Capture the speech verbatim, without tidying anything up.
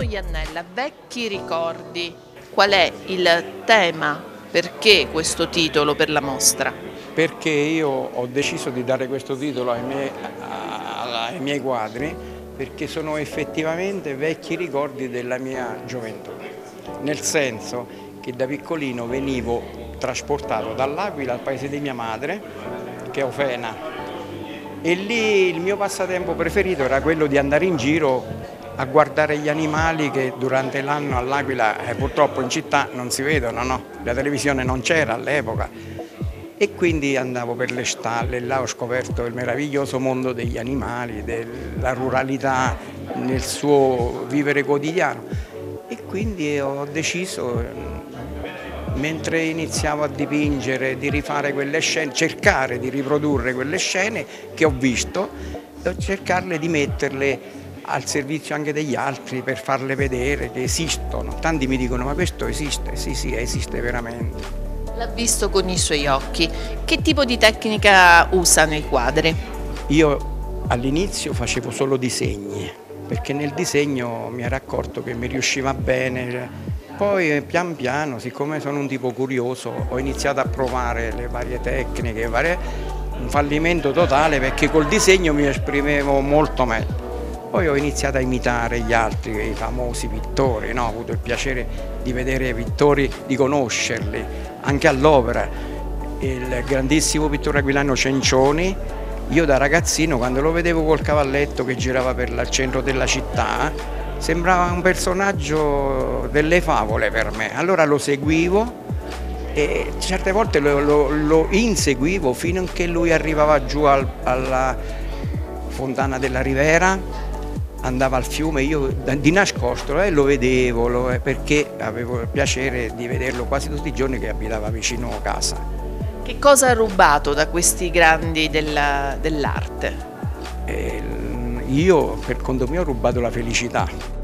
Bruno Iannella, vecchi ricordi. Qual è il tema? Perché questo titolo per la mostra? Perché io ho deciso di dare questo titolo ai miei, ai miei quadri, perché sono effettivamente vecchi ricordi della mia gioventù, nel senso che da piccolino venivo trasportato dall'Aquila al paese di mia madre, che è Ofena, e lì il mio passatempo preferito era quello di andare in giro a guardare gli animali che durante l'anno all'Aquila eh, purtroppo in città non si vedono, no? La televisione non c'era all'epoca e quindi andavo per le stalle, là ho scoperto il meraviglioso mondo degli animali, della ruralità nel suo vivere quotidiano e quindi ho deciso, mentre iniziavo a dipingere, di rifare quelle scene, cercare di riprodurre quelle scene che ho visto e cercarle di metterle al servizio anche degli altri per farle vedere che esistono. Tanti mi dicono ma questo esiste? Sì, sì, esiste veramente. L'ha visto con i suoi occhi. Che tipo di tecnica usa nei quadri? Io all'inizio facevo solo disegni, perché nel disegno mi ero accorto che mi riusciva bene. Poi pian piano, siccome sono un tipo curioso, ho iniziato a provare le varie tecniche, varie... un fallimento totale perché col disegno mi esprimevo molto meglio. Poi ho iniziato a imitare gli altri, i famosi pittori, no? Ho avuto il piacere di vedere i pittori, di conoscerli, anche all'opera. Il grandissimo pittore aquilano Cencioni, io da ragazzino quando lo vedevo col cavalletto che girava per il centro della città, sembrava un personaggio delle favole per me. Allora lo seguivo e certe volte lo, lo, lo inseguivo fino a che lui arrivava giù al, alla fontana della Rivera, andava al fiume, io di nascosto eh, lo vedevo lo, perché avevo il piacere di vederlo quasi tutti i giorni che abitava vicino a casa. Che cosa ha rubato da questi grandi dell'arte? Io per conto mio ho rubato la felicità.